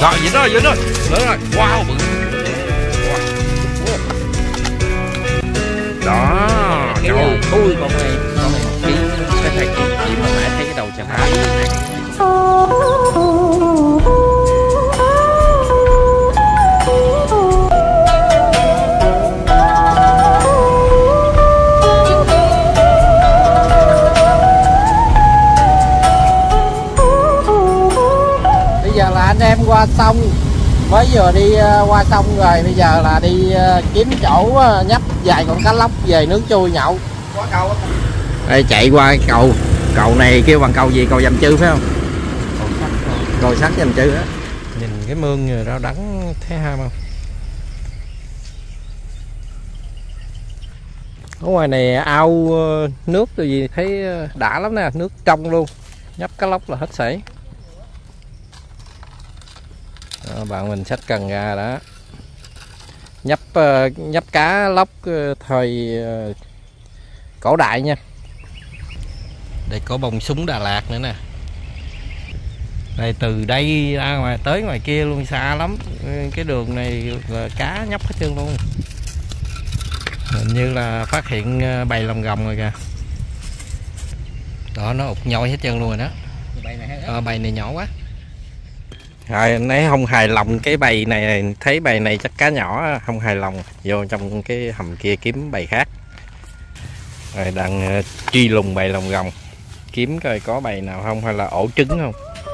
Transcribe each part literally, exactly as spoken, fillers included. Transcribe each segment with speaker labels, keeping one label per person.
Speaker 1: Rồi dính rồi, dính rồi, lớn rồi. Wow, bự. Đó, trời ơi,
Speaker 2: ui con này, con này một ký, cái thầy chị chị mà nãy thấy cái đầu chà há.
Speaker 3: Bây giờ là anh em qua sông, mới vừa đi qua sông rồi, bây giờ là đi kiếm chỗ nhấp vài con cá lóc về nướng chui nhậu. Qua cầu.
Speaker 2: Đây chạy qua cái cầu, cầu này kêu bằng cầu gì, cầu Dầm Chư phải không? Cầu sắt, cầu sắt Dầm Chư á.
Speaker 1: Nhìn cái mương rau đắng thấy ham không? Ở ngoài này ao nước rồi gì thấy đã lắm nè, nước trong luôn, nhấp cá lóc là hết sảy. Đó, bạn mình xách cần ra đó, nhấp nhấp cá lóc thời cổ đại nha. Đây có bông súng Đà Lạt nữa nè. Đây từ đây ra ngoài tới ngoài kia luôn, xa lắm. Cái đường này là cá nhấp hết trơn luôn. Hình như là phát hiện bầy lồng gồng rồi kìa. Đó, nó ụt nhoi hết trơn luôn rồi đó. Bầy này, ờ, bầy này nhỏ quá. Rồi anh ấy không hài lòng cái bầy này, thấy bầy này chắc cá nhỏ, không hài lòng, vô trong cái hầm kia kiếm bầy khác. Rồi đang truy lùng bầy lồng gồng, kiếm coi có bầy nào không hay là ổ trứng không.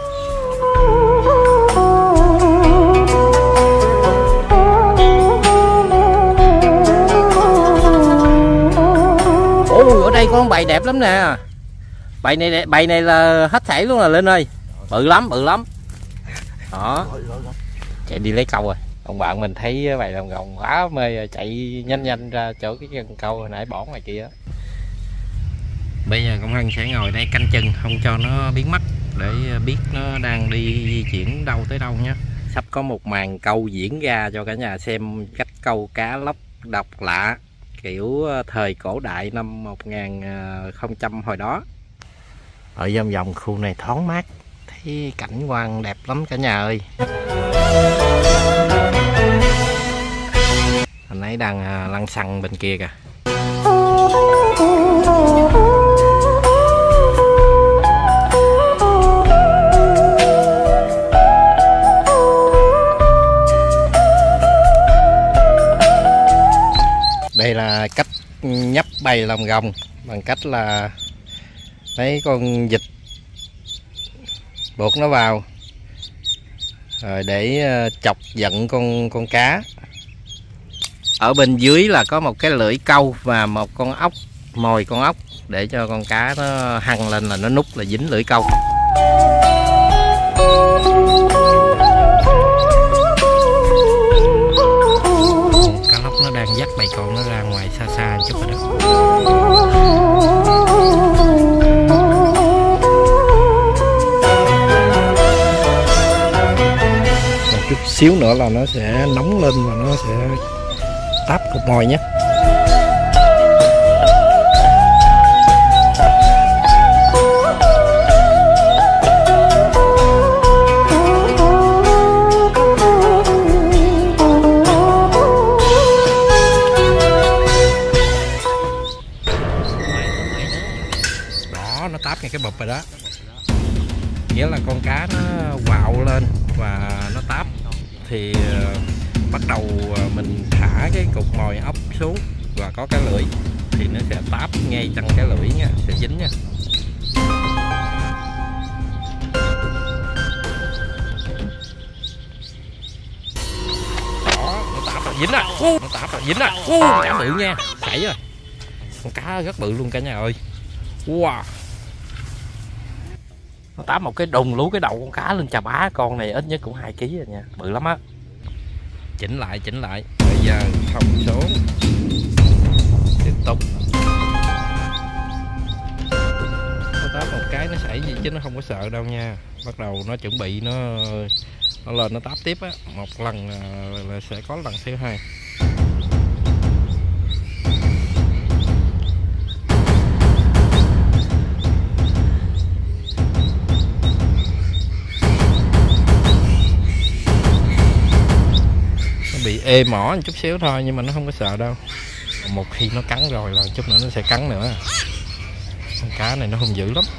Speaker 2: Ồ, ở đây có con bầy đẹp lắm nè. Bầy này bầy này là hết thảy luôn là Linh ơi. Bự lắm, bự lắm. Đó. Chạy đi lấy câu rồi. Ông bạn mình thấy bầy lồng gồng quá mê rồi, chạy nhanh nhanh ra chỗ cái cần câu hồi nãy bỏ ngoài kia. Bây giờ công Hân sẽ ngồi đây canh chừng không cho nó biến mất, để biết nó đang đi di chuyển đâu tới đâu nhé. Sắp có một màn câu diễn ra cho cả nhà xem cách câu cá lóc độc lạ kiểu thời cổ đại năm một nghìn không trăm hồi đó. Ở vòng vòng khu này thoáng mát, thấy cảnh quan đẹp lắm cả nhà ơi. Anh ấy đang lăn xăng bên kia kìa. Đây là cách nhấp bầy lồng gồng bằng cách là lấy con vịt buộc nó vào rồi để chọc giận con con cá. Ở bên dưới là có một cái lưỡi câu và một con ốc, mồi con ốc để cho con cá nó hăng lên là nó nút là dính lưỡi câu. Cá lóc nó đang dắt bầy con nó ra ngoài xa xa một chút rồi đó. Một chút xíu nữa là nó sẽ nóng lên và nó sẽ táp cục mồi nhé. Đó, nó táp ngay cái bụp rồi đó. Nghĩa là con cá nó quạo lên và nó táp thì bắt đầu mình thả cái cục mồi ốc xuống và có cái lưỡi thì nó sẽ táp ngay chân cái lưỡi nha, sẽ dính nha. Đó, nó táp rồi, dính rồi, nó táp rồi, dính rồi, cá bự nha, sảy rồi, con cá rất bự luôn cả nhà ơi. Wow, nó táp một cái đùng lú cái đầu con cá lên chà bá, con này ít nhất cũng hai ký rồi nha, bự lắm á. Chỉnh lại, chỉnh lại. Bây giờ thông số tiếp tục. Nó táp một cái nó xảy gì chứ nó không có sợ đâu nha. Bắt đầu nó chuẩn bị nó nó lên nó táp tiếp á, một lần là, là sẽ có lần thứ hai.
Speaker 1: ê mỏ một chút xíu thôi nhưng mà nó không có sợ đâu. Một khi nó cắn rồi là chút nữa nó sẽ cắn nữa. Con cá này nó hung dữ lắm.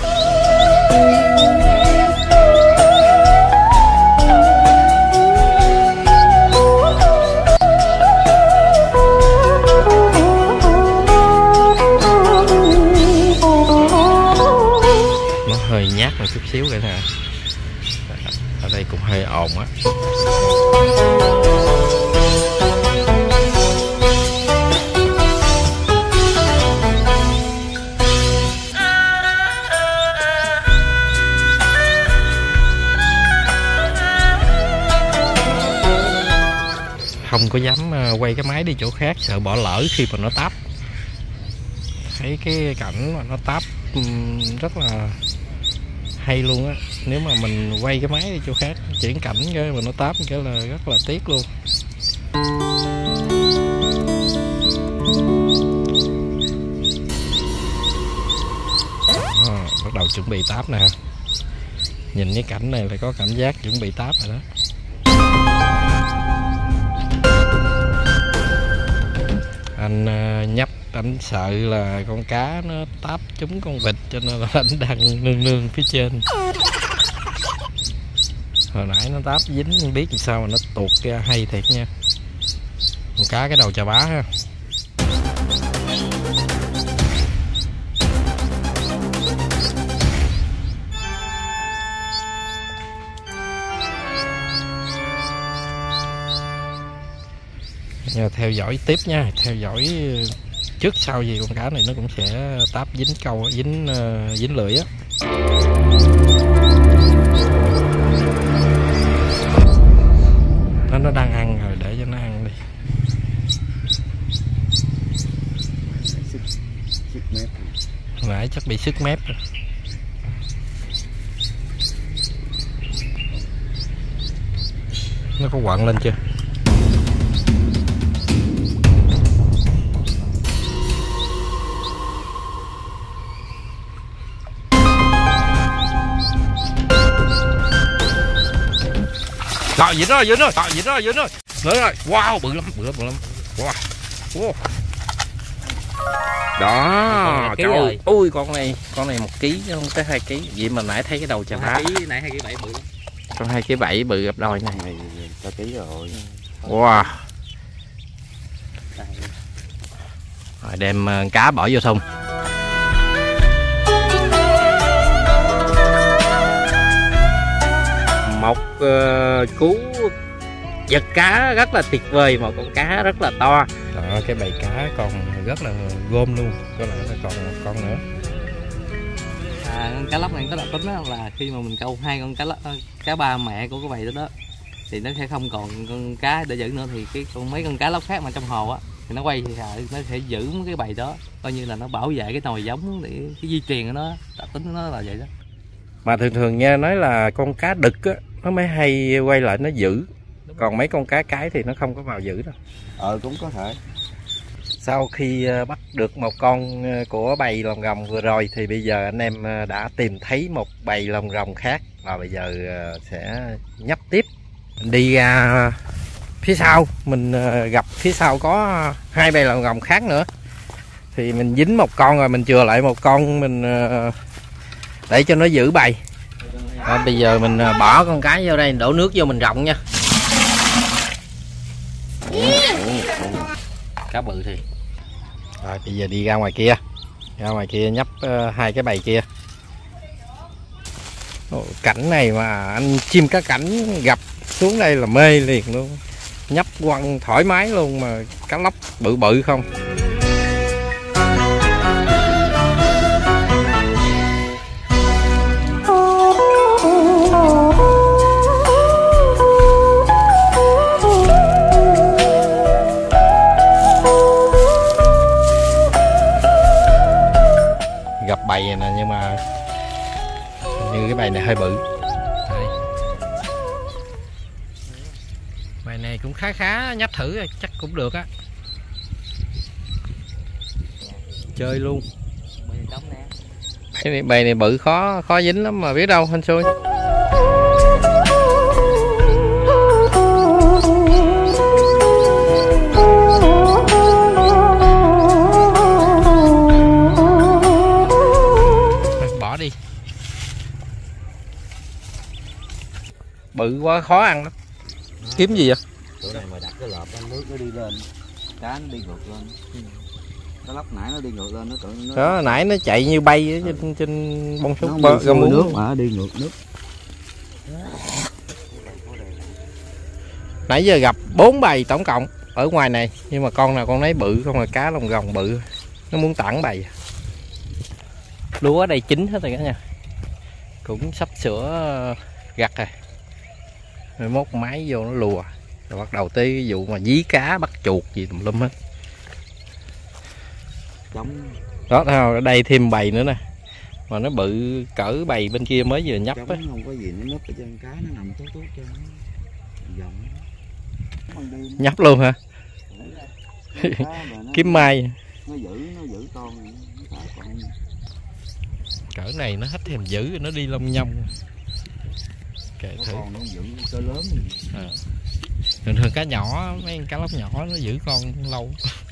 Speaker 1: Nó hơi nhát một chút xíu vậy nè. Ở đây cũng hơi ồn á. Không có dám quay cái máy đi chỗ khác, sợ bỏ lỡ khi mà nó táp. Thấy cái cảnh mà nó táp rất là hay luôn á. Nếu mà mình quay cái máy đi chỗ khác, chuyển cảnh cái mà nó táp cái là rất là tiếc luôn. À, bắt đầu chuẩn bị táp nè. Nhìn cái cảnh này là có cảm giác chuẩn bị táp rồi đó. Anh uh, nhấp, anh sợ là con cá nó táp trúng con vịt cho nên là anh đang nương nương phía trên. Hồi nãy nó táp dính không biết làm sao mà nó tuột ra hay thiệt nha. Con cá cái đầu chà bá ha. Theo dõi tiếp nha, theo dõi trước sau gì con cá này nó cũng sẽ táp dính câu, dính uh, dính lưỡi á. Nó nó đang ăn rồi, để cho nó ăn đi. Hồi nãy chắc bị sứt mép rồi. Nó có quặn lên chưa? Rồi dính rồi, dính rồi, rồi dính rồi, dính rồi. Nữa rồi. Wow, bự lắm, bự lắm, bự lắm. Wow. Wow. Đó, trời ui con này, con này một ký chứ không tới hai ký. Vậy mà nãy thấy cái đầu chà bá.
Speaker 3: Nãy hai ký bảy bự lắm.
Speaker 1: Con hai ký bảy bự gặp đôi này.
Speaker 3: Này cả ký rồi.
Speaker 1: Wow. Rồi đem cá bỏ vô thùng. Một uh, cú giật cá rất là tuyệt vời, một con cá rất là to. Đó, cái bầy cá còn rất là gom luôn, có lẽ là còn một con nữa.
Speaker 3: À, con cá lóc này có đặc tính đó là khi mà mình câu hai con cá lóc, cá ba mẹ của cái bầy đó đó thì nó sẽ không còn con cá để giữ nữa, thì cái con mấy con cá lóc khác mà trong hồ á thì nó quay thì nó sẽ giữ cái bầy đó, coi như là nó bảo vệ cái nòi giống để cái di truyền của nó, đặc tính của nó là vậy đó.
Speaker 1: Mà thường thường nha, nói là con cá đực á nó mới hay quay lại nó giữ, còn mấy con cá cái thì nó không có vào giữ đâu.
Speaker 3: Ờ cũng có thể.
Speaker 1: Sau khi bắt được một con của bầy lồng rồng vừa rồi thì bây giờ anh em đã tìm thấy một bầy lồng rồng khác, và bây giờ sẽ nhấp tiếp. Mình đi ra phía sau, mình gặp phía sau có hai bầy lồng rồng khác nữa, thì mình dính một con rồi mình chừa lại một con mình để cho nó giữ bầy. Đó, bây giờ mình bỏ con cái vô đây, đổ nước vô mình rộng nha. Cá bự thì. Rồi bây giờ đi ra ngoài kia, ra ngoài kia nhấp uh, hai cái bầy kia. Ồ, cảnh này mà anh chim cá cảnh gặp xuống đây là mê liền luôn, nhấp quăng thoải mái luôn, mà cá lóc bự bự không. Gặp bầy này nè, nhưng mà như cái bầy này hơi bự. Đây. Bầy này cũng khá khá, nhấp thử rồi, chắc cũng được á. Chơi luôn. Bầy này, bầy này bự khó khó dính lắm mà biết đâu hên xui. bự quá khó ăn lắm. Kiếm gì vậy?
Speaker 4: Chỗ này mà đặt cái lợp nước nó đi lên, cá nó đi ngược lên. Cá lóc nãy nó đi ngược lên nó tự nó...
Speaker 1: Đó, nãy nó chạy như bay ở trên trên bông súng bơ
Speaker 4: ra nước mà đi ngược nước.
Speaker 1: Nãy giờ gặp bốn bầy tổng cộng ở ngoài này, nhưng mà con nào con nấy bự, không là cá lồng gồng bự. Nó muốn tản bầy. Lúa ở đây chín hết rồi cả nhà. Cũng sắp sửa gặt rồi. Rồi mốt máy vô nó lùa. Rồi bắt đầu tới cái vụ mà dí cá, bắt chuột gì tùm lum hết.
Speaker 4: Giống...
Speaker 1: Đó, ở đây thêm bầy nữa nè. Mà nó bự cỡ bầy bên kia mới vừa nhấp á.
Speaker 4: Không có gì nó núp ở trên cá nó nằm tốt tốt cho nó dòng.
Speaker 1: Nhấp luôn hả? Kiếm mai.
Speaker 4: Nó giữ nó giữ con, nó con.
Speaker 1: Cỡ này nó hết thèm giữ, nó đi lông nhông. Kệ thử.
Speaker 4: Con nó giữ cho lớn.
Speaker 1: À. Thường thường cá nhỏ, mấy cá lóc nhỏ nó giữ con lâu.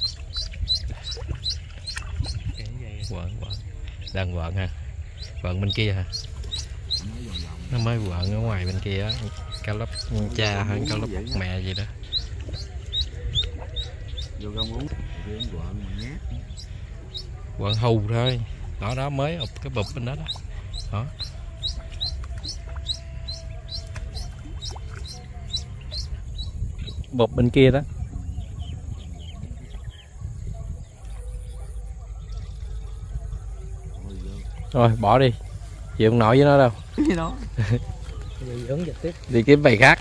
Speaker 1: Quợn quợn. Đang quợn ha. Quợn bên kia hả? Nó mới quợn ở ngoài bên kia á. Cá lóc cha hơn cá lóc mẹ gì đó.
Speaker 4: Vô con muốn quợn mà nhát.
Speaker 1: Quợn hù thôi. Đó đó mới ụp cái bụp bên đó đó. Đó. Bụp bên kia đó. Rồi bỏ đi. Chịu không nổi với nó đâu.
Speaker 3: Cái đó.
Speaker 1: Đi kiếm bầy khác.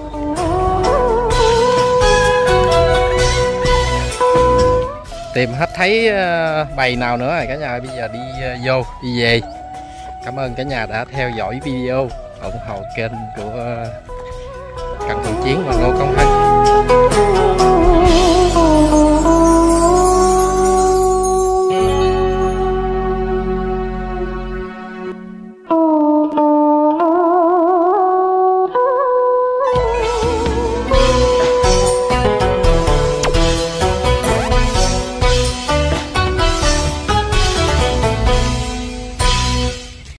Speaker 1: Tìm hết thấy bầy nào nữa rồi cả nhà, bây giờ đi vô đi về. Cảm ơn cả nhà đã theo dõi video, ủng hộ kênh của Cần Thủ Chiến và Ngô Công Hân.